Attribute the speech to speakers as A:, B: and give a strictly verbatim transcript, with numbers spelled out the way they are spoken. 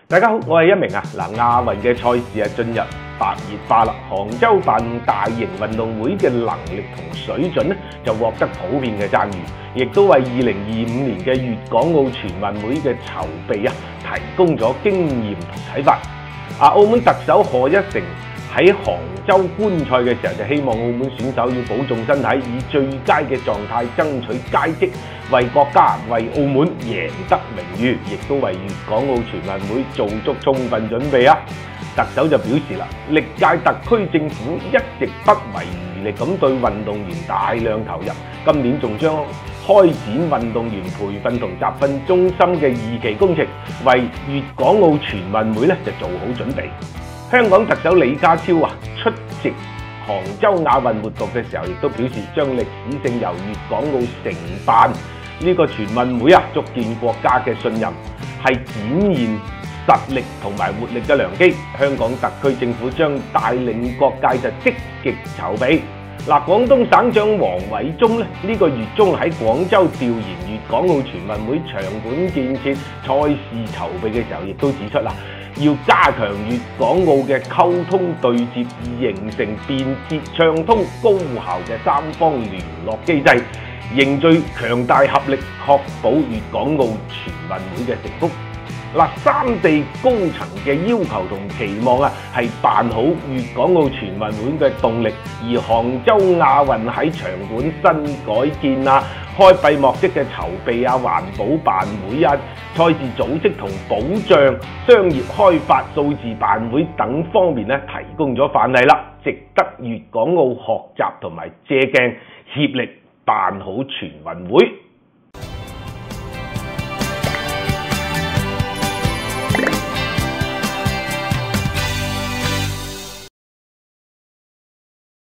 A: 大家好，我係一鳴啊！嗱，亞運嘅賽事啊進入白熱化啦。杭州辦大型運動會嘅能力同水準咧就獲得普遍嘅讚譽，亦都為二零二五年嘅粵港澳全運會嘅籌備啊提供咗經驗同啟發。啊，澳門特首賀一誠喺杭州觀賽嘅時候就希望澳門選手要保重身體，以最佳嘅狀態爭取佳績，為國家、為澳門贏得名譽，亦都為粵港澳全運會做足充分準備啊！特首就表示啦，歷屆特區政府一直不遺餘力咁對運動員大量投入，今年仲將開展運動員培訓同集訓中心嘅二期工程，為粵港澳全運會咧就做好準備。香港特首李家超啊出席杭州亞運活動嘅時候，亦都表示將歷史性由粵港澳承辦呢個全運會啊，足見國家嘅信任，係展現實力同埋活力嘅良機。香港特區政府將帶領各界就積極籌備。嗱，廣東省長王偉中咧呢、這個月中喺廣州調研粵港澳全運會場館建設、賽事籌備嘅時候，亦都指出啦，要加強粵港澳嘅溝通對接，以形成便捷暢通、高效嘅三方聯絡機制，凝聚強大合力，確保粵港澳全運會嘅成功。嗱，三地高層嘅要求同期望啊，係辦好粵港澳全運會嘅動力。而杭州亞運喺場館新改建啊、開閉幕式嘅籌備啊、環保辦會啊、賽事組織同保障、商業開發、數字辦會等方面咧，提供咗範例啦，值得粵港澳學習同埋借鏡，協力辦好全運會。